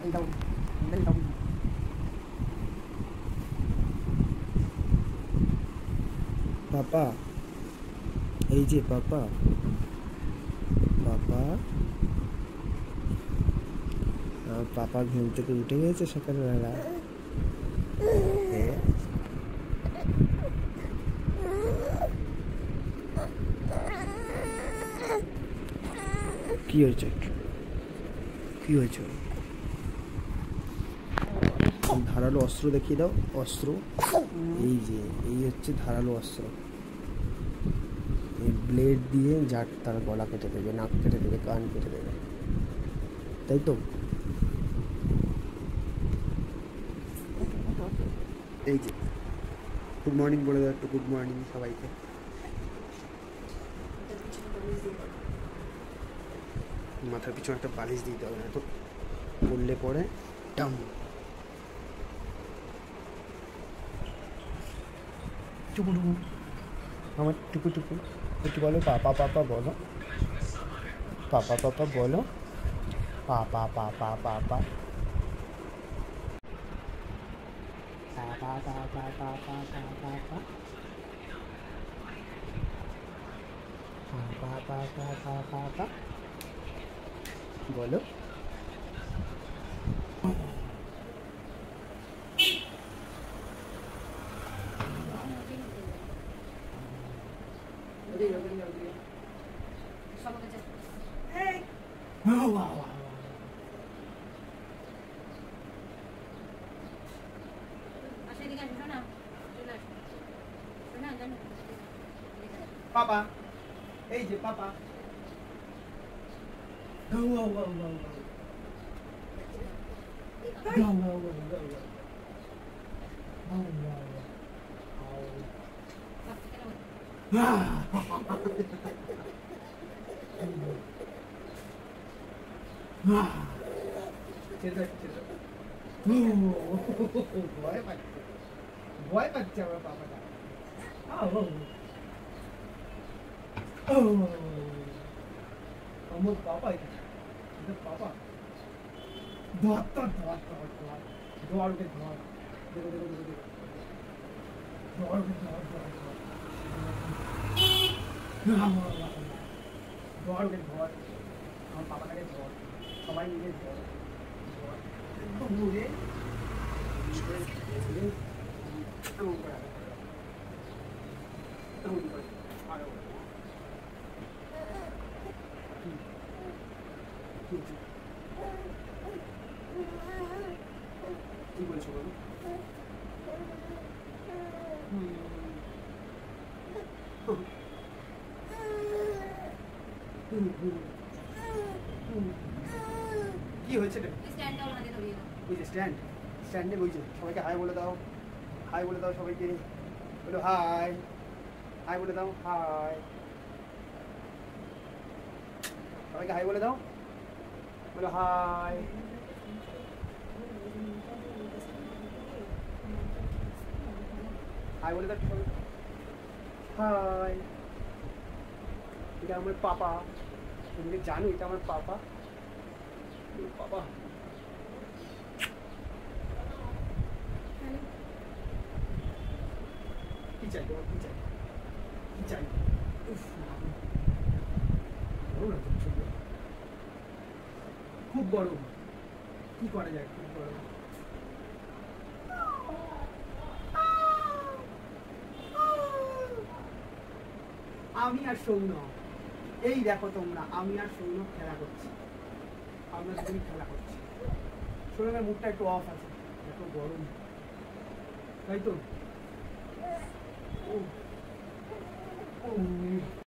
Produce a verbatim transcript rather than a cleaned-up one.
পাপা, এই যে পাপা, পাপা, পাপা ঘুম থেকে উঠে গেছে সকালবেলা। কি হয়েছে, কি হয়েছে? ধারালো অস্ত্র দেখিয়ে দাও। অস্ত্র এই যে, এই হচ্ছে ধারালো অস্ত্র। এই ব্লেড দিয়ে যার তার গলা কেটে দেবে, নাক কেটে দেবে, কান কেটে দেবে, তাই তো? এই যে গুড মর্নিং বলে দাও একটু, গুড মর্নিং সবাইকে। মাথার পিছনে একটা বালিশ দিতে হবে, না তো পড়লে পরে টাম। টুকু টুকু, আমার টুকু টুকু একটু বলো, পাপা পাপা বলো, পাপা পাপা বলো, পাপা পাপা পাপা, পাপা পাপা পাপা পাপা, পাপা পাপা পাপা বলো। পাপা, এই যে পাপা, ভয় পাচ্ছে, ভয় পাচ্ছে আমার পাপাটা। আমার পাপা, এটা পাপা। ধর ধর ধর ধর ধর ধর ওকে ধর, দেখো দেখো দেখো দেখো, ধর ওকে ধর ধর ধর ধর ওকে ধর, আমার পাপাটাকে ধর, সবাই মিলে ধর ধর ঘুরে এমন করে এমন করে আরো কি বলছো বলো? কি হয়েছে? ওই যে স্ট্যান্ড, স্ট্যান্ডে বইছে। সবাইকে হাই বলে দাও, হাই বলে দাও সবাইকে, বলো হাই, হাই বলে দাও, হাই, সবাইকে হাই বলে দাও, বলো হাই। হাই বলে দাও, হাই। এটা আমার পাপা, তুমি জানো এটা আমার পাপা, পাপা। কি চাই তোমার, কি চাই, কি চাই? খুব গরম, কি করা যায়, খুব গরম। আমি আর সৌন্য, এই দেখো তোমরা, আমি আর সৌন্য খেলা করছি, আমরা দুই খেলা করছি। সৌন্যের মুখটা একটু অফ আছে, এত গরম, তাই তো? ও ও